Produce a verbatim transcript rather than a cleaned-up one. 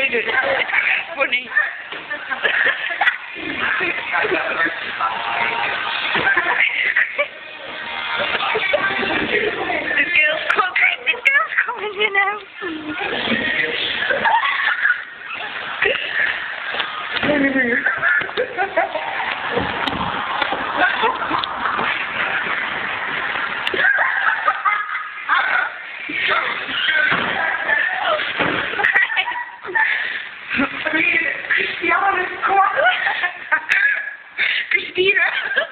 made it. It's funny. The girl's coming. The girl's coming in now. Christiana, come on. Christina.